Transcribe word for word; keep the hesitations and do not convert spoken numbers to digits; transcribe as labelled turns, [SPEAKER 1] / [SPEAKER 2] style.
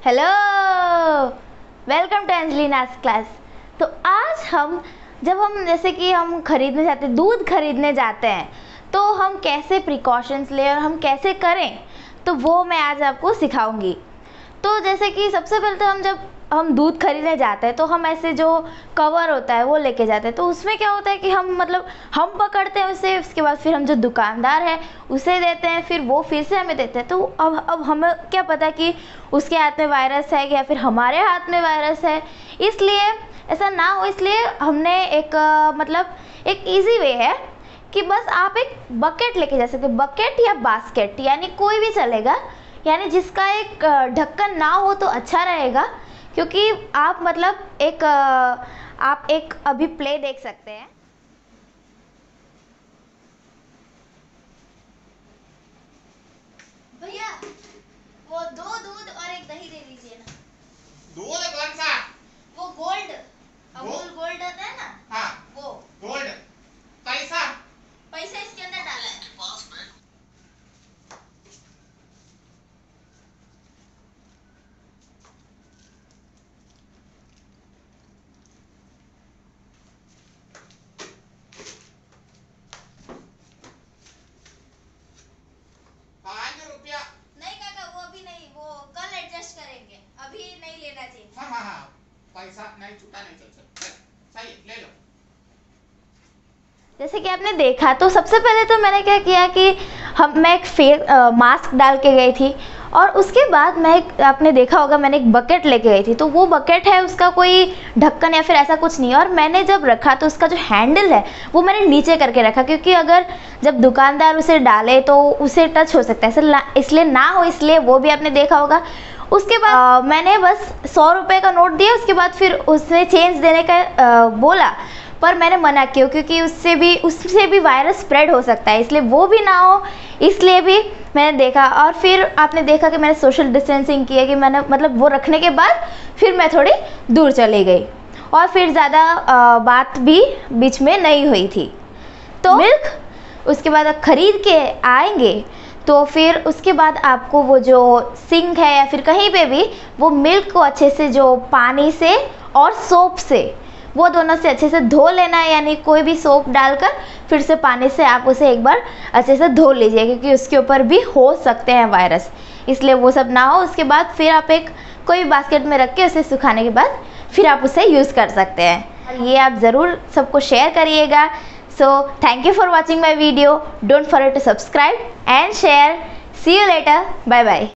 [SPEAKER 1] Hello, welcome to Angelina's class. तो आज हम जब हम जैसे कि हम खरीदने जाते हैं, दूध खरीदने जाते हैं, तो हम कैसे प्रिकॉशंस लें और हम कैसे करें, तो वो मैं आज आपको सिखाऊंगी। तो जैसे कि सबसे पहले तो हम जब हम दूध खरीदने जाते हैं तो हम ऐसे जो कवर होता है वो लेके जाते हैं। तो उसमें क्या होता है कि हम मतलब हम पकड़ते हैं उसे, उसके बाद फिर हम जो दुकानदार है उसे देते हैं, फिर वो फिर से हमें देते हैं। तो अब अब हमें क्या पता कि उसके हाथ में वायरस है या फिर हमारे हाथ में वायरस है, इसलिए ऐसा ना हो, इसलिए हमने एक आ, मतलब एक ईजी वे है कि बस आप एक बकेट लेके जा सकते, बकेट या बास्केट, यानी कोई भी चलेगा, यानी जिसका एक ढक्कन ना हो तो अच्छा रहेगा, क्योंकि आप मतलब एक आप एक अभी प्ले देख सकते हैं। भैया वो दो दूध और एक दही दे दीजिए ना।
[SPEAKER 2] दूध कौन सा?
[SPEAKER 1] वो गोल्ड, अमूल गोल्ड आता है ना।
[SPEAKER 2] हाँ,
[SPEAKER 1] वो
[SPEAKER 2] गोल्ड। पैसा
[SPEAKER 1] पैसा इसके अंदर डाला है।
[SPEAKER 2] पाँच रुपया।
[SPEAKER 1] नहीं काका, वो अभी नहीं, वो कल एडजस्ट करेंगे, अभी नहीं लेना चाहिए।
[SPEAKER 2] हाँ हाँ हाँ, पैसा नहीं छूटा नहीं चल सकता, सही ले लो।
[SPEAKER 1] जैसे कि आपने देखा, तो सबसे पहले तो मैंने क्या किया कि हम मैं एक फेस मास्क डाल के गई थी, और उसके बाद मैं एक, आपने देखा होगा, मैंने एक बकेट लेके गई थी। तो वो बकेट है, उसका कोई ढक्कन या फिर ऐसा कुछ नहीं है, और मैंने जब रखा तो उसका जो हैंडल है वो मैंने नीचे करके रखा, क्योंकि अगर जब दुकानदार उसे डाले तो उसे टच हो सकता है, इसलिए ना हो, इसलिए वो भी आपने देखा होगा। उसके बाद आ, मैंने बस सौ रुपये का नोट दिया, उसके बाद फिर उसने चेंज देने का आ, बोला, पर मैंने मना किया, क्योंकि उससे भी उससे भी वायरस स्प्रेड हो सकता है, इसलिए वो भी ना हो, इसलिए भी मैंने देखा। और फिर आपने देखा कि मैंने सोशल डिस्टेंसिंग किया, कि मैंने मतलब वो रखने के बाद फिर मैं थोड़ी दूर चली गई, और फिर ज़्यादा बात भी बीच में नहीं हुई थी। तो मिल्क उसके बाद खरीद के आएंगे, तो फिर उसके बाद आपको वो जो सिंक है या फिर कहीं पे भी वो मिल्क को अच्छे से जो पानी से और सोप से, वो दोनों से अच्छे से धो लेना है, यानी कोई भी सोप डालकर फिर से पानी से आप उसे एक बार अच्छे से धो लीजिए, क्योंकि उसके ऊपर भी हो सकते हैं वायरस, इसलिए वो सब ना हो। उसके बाद फिर आप एक कोई बास्केट में रख के उसे सुखाने के बाद फिर आप उसे यूज़ कर सकते हैं, और ये आप ज़रूर सबको शेयर करिएगा। So thank you for watching my video. Don't forget to subscribe and share. See you later. Bye bye.